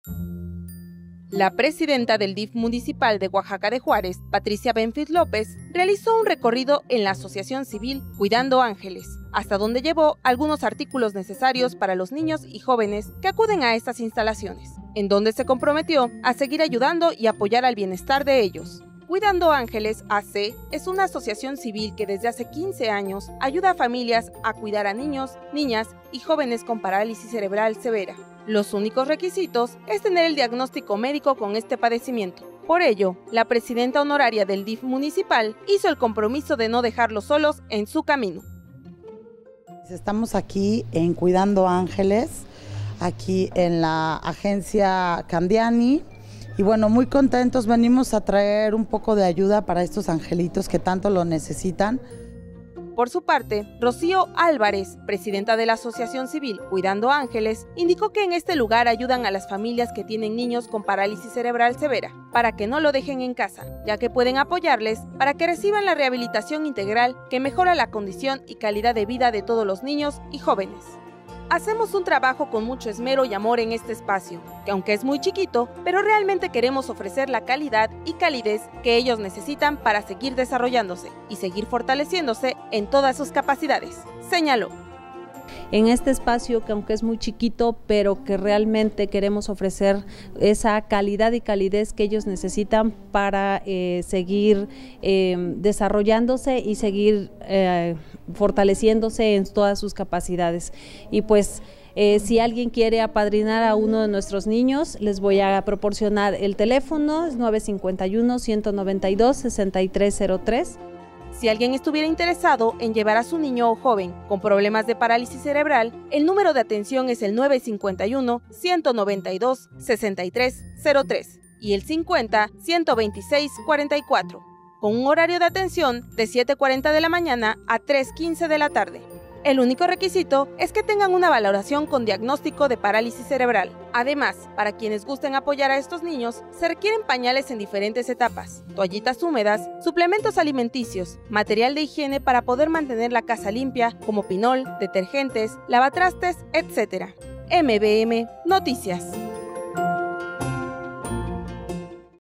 La presidenta del DIF municipal de Oaxaca de Juárez, Patricia Benfit López, realizó un recorrido en la asociación civil Cuidando Ángeles, hasta donde llevó algunos artículos necesarios para los niños y jóvenes que acuden a estas instalaciones, en donde se comprometió a seguir ayudando y apoyar al bienestar de ellos. Cuidando Ángeles AC es una asociación civil que desde hace 15 años ayuda a familias a cuidar a niños, niñas y jóvenes con parálisis cerebral severa. Los únicos requisitos es tener el diagnóstico médico con este padecimiento. Por ello, la presidenta honoraria del DIF municipal hizo el compromiso de no dejarlos solos en su camino. Estamos aquí en Cuidando Ángeles, aquí en la agencia Candiani. Y bueno, muy contentos, venimos a traer un poco de ayuda para estos angelitos que tanto lo necesitan. Por su parte, Rocío Álvarez, presidenta de la Asociación Civil Cuidando Ángeles, indicó que en este lugar ayudan a las familias que tienen niños con parálisis cerebral severa, para que no lo dejen en casa, ya que pueden apoyarles para que reciban la rehabilitación integral que mejora la condición y calidad de vida de todos los niños y jóvenes. Hacemos un trabajo con mucho esmero y amor en este espacio, que aunque es muy chiquito, pero realmente queremos ofrecer la calidad y calidez que ellos necesitan para seguir desarrollándose y seguir fortaleciéndose en todas sus capacidades, señaló. En este espacio que aunque es muy chiquito, pero que realmente queremos ofrecer esa calidad y calidez que ellos necesitan para seguir desarrollándose y seguir fortaleciéndose en todas sus capacidades. Y pues si alguien quiere apadrinar a uno de nuestros niños, les voy a proporcionar el teléfono, es 951-192-6303. Si alguien estuviera interesado en llevar a su niño o joven con problemas de parálisis cerebral, el número de atención es el 951-192-6303 y el 50-126-44, con un horario de atención de 7:40 de la mañana a 3:15 de la tarde. El único requisito es que tengan una valoración con diagnóstico de parálisis cerebral. Además, para quienes gusten apoyar a estos niños, se requieren pañales en diferentes etapas, toallitas húmedas, suplementos alimenticios, material de higiene para poder mantener la casa limpia, como pinol, detergentes, lavatrastes, etc. MBM Noticias.